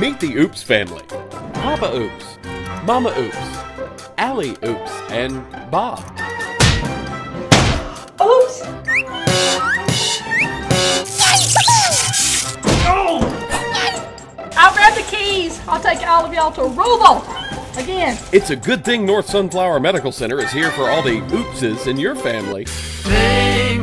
Meet the Oops family. Papa Oops, Mama Oops, Allie Oops, and Bob. Oops! I'll grab the keys. I'll take all of y'all to Ruleville. Again. It's a good thing North Sunflower Medical Center is here for all the oopses in your family. Take